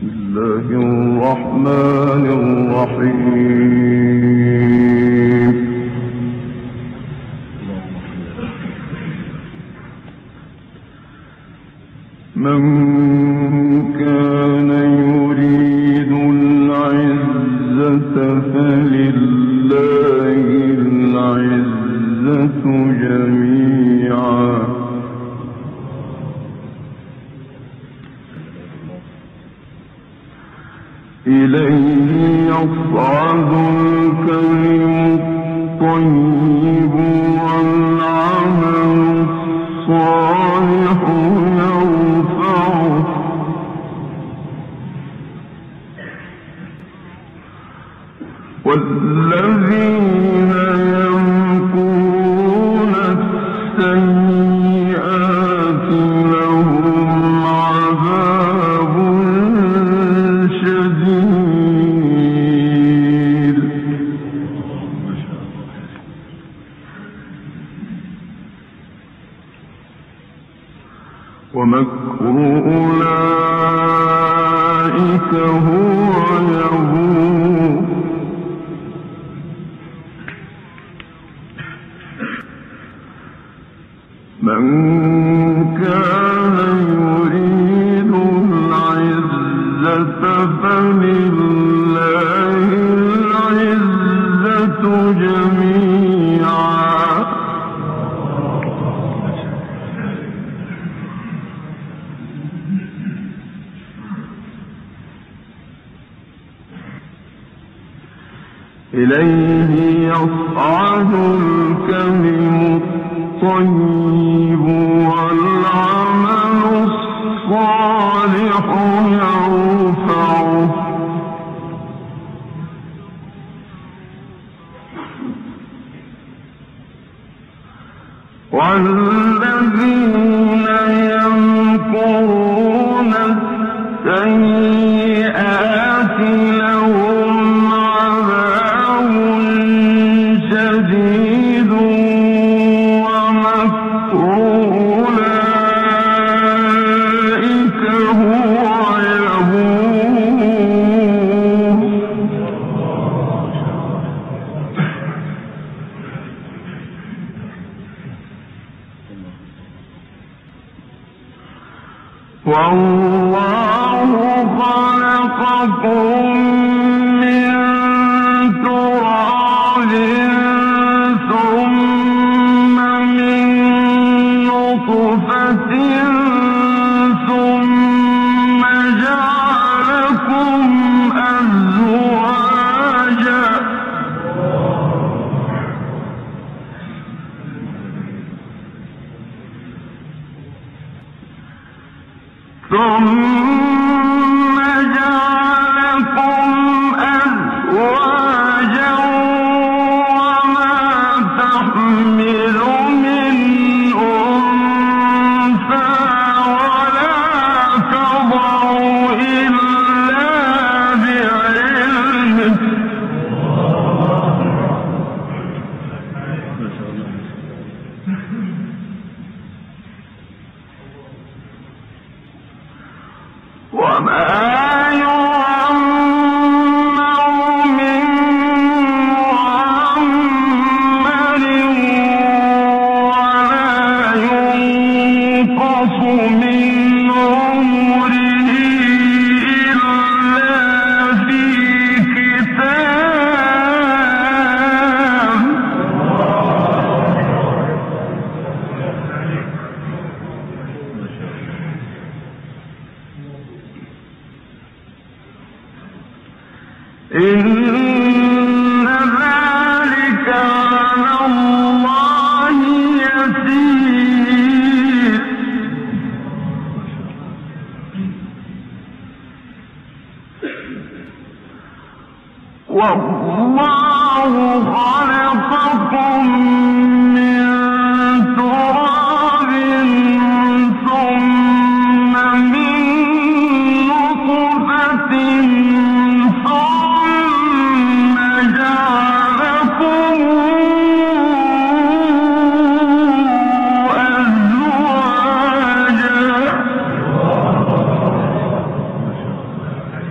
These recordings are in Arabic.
الله الرحمن الرحيم. من كان يريد العزة فلله العزة جميعا إليه يصعد الكلم الطيب والعمل الصالح يرفعه والذين يمكرون السيئات لهم عذاب شديد ومكر أولئك هو يبور من كان يريد العزة فلله العزة جميعا إليه يصعد الكلم الطيب والعمل الصالح يرفعه والذين يمكرون السيئات لهم عذاب شديد ومكر أولئك هو يبور والله خلقكم من تراب ثم من نطفة ثم جعلكم أزواجا ثم جعلكم أزواجا وما تحمل من أنثى ولا تضع إلا بعلمه وما يعمر من معمر ولا ينقص من عمره إلا في كتاب إن ذلك على الله يسير والله خلقكم من تراب ثم من نطفة ثم جعلكم أزواجا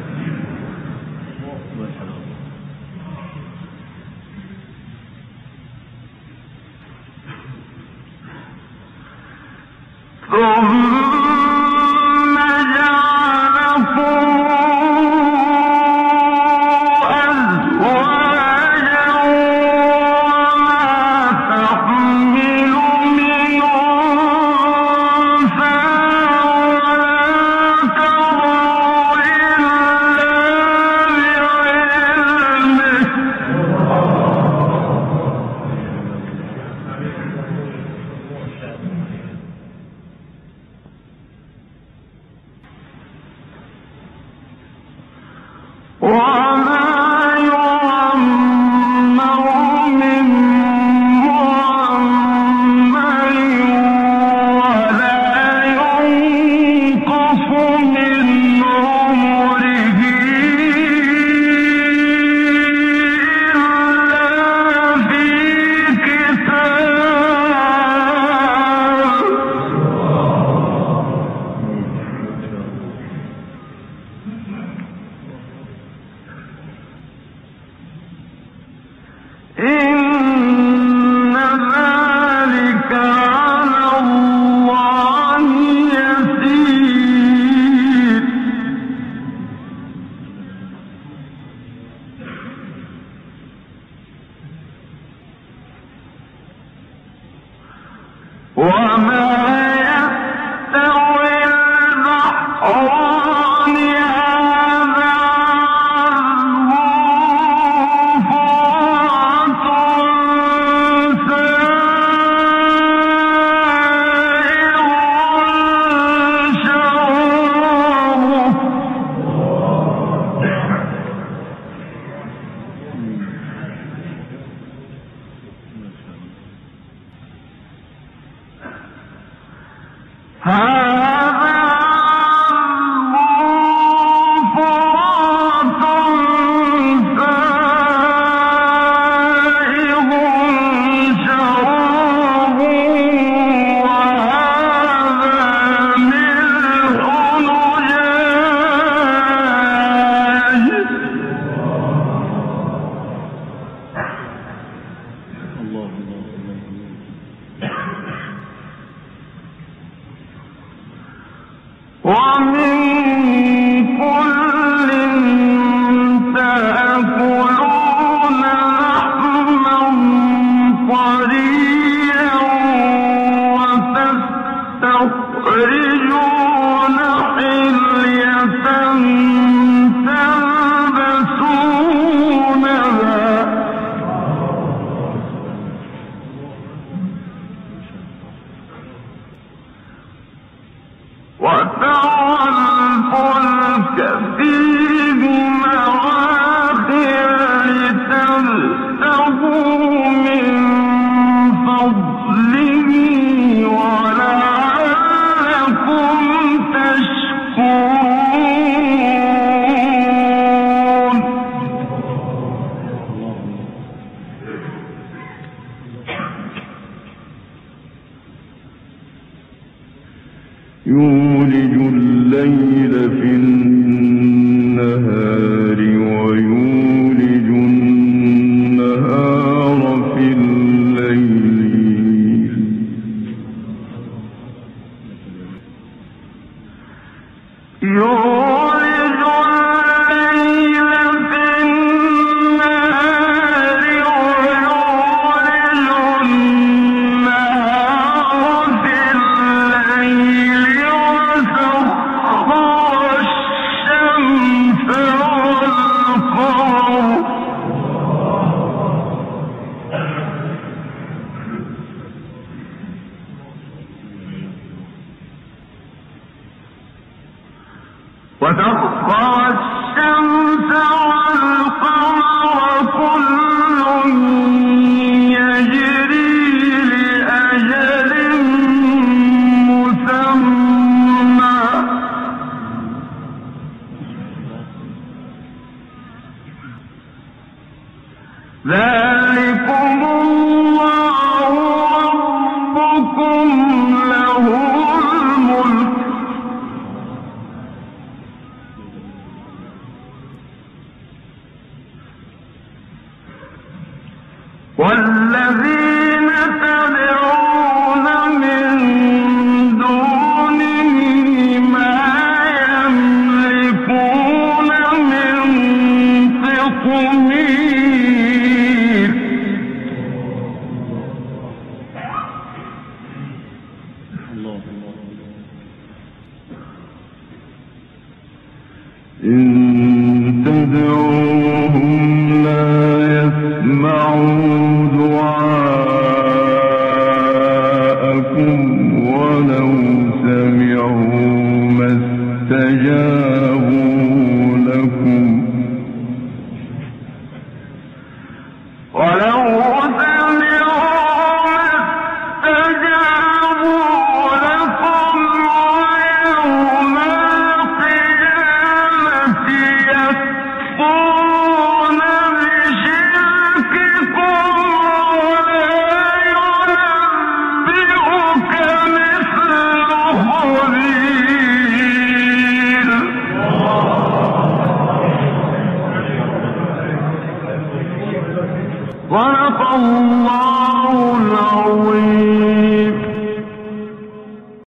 يولج الليل في النهار ويولج النهار في الليل يولج الليل في النهار ويولج النهار في الليل وسخر الشمس والقمر كل يجري لأجل مسمى ذلكم الله ربكم له الملك والذين تدعون من دونه ما يملكون من قطمير إن تدعوهم لا يسمعوا دعاءكم ولو سمعوا ما استجابوا لكم ولو سمعوا استجابوا لكم ويوم القيامة يكفرون بشرككم ولا ينبئك مثل خبير. صدق الله العظيم.